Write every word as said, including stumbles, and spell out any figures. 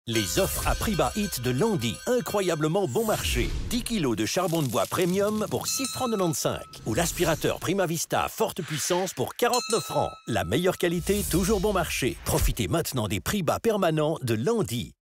Les offres à prix bas hit de Landy. Incroyablement bon marché. dix kilos de charbon de bois premium pour six francs quatre-vingt-quinze. Ou l'aspirateur Primavista à forte puissance pour quarante-neuf francs. La meilleure qualité, toujours bon marché. Profitez maintenant des prix bas permanents de Landy.